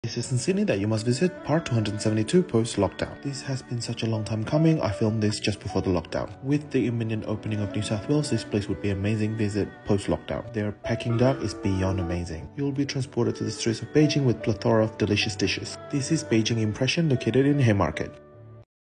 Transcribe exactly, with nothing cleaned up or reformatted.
This is in Sydney that you must visit, part two hundred seventy-two post-lockdown. This has been such a long time coming. I filmed this just before the lockdown. With the imminent opening of New South Wales, this place would be an amazing visit post-lockdown. Their Peking duck is beyond amazing. You'll be transported to the streets of Beijing with a plethora of delicious dishes. This is Beijing Impression, located in Haymarket.